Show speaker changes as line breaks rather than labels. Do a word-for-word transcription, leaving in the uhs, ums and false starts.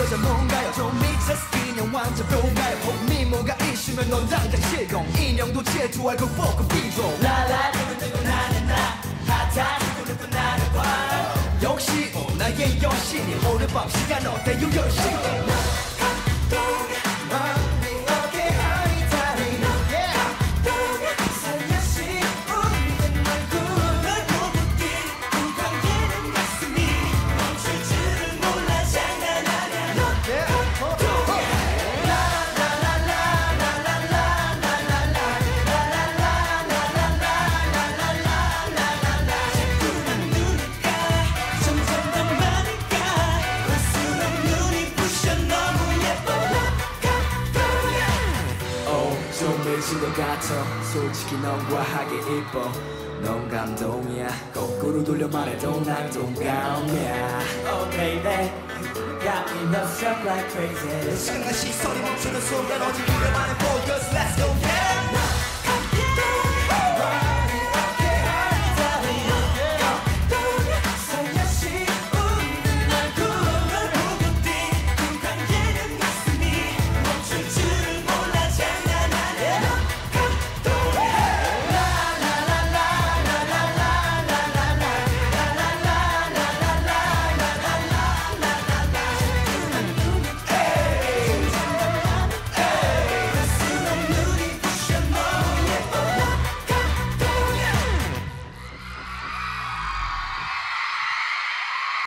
여자 뭔가요 좀 미쳤어 그냥 완전 뿅가요 미모가 있으면 넌 당장 실공 인형도 질투할 그 포크 비도 라라 두근두근 나는 나 핫한 두근두근 나는 과 역시 오 나의 여신이 오늘 밤 시간 어때요 열심히 것 같아 솔직히 너와 하기 이뻐 넌 감동이야 거꾸로 돌려 말해도 난 동감이야 Oh baby Got me no struck like crazy 시간과 시선이 멈추는 순간 어디 우려만의 focus Let's go yeah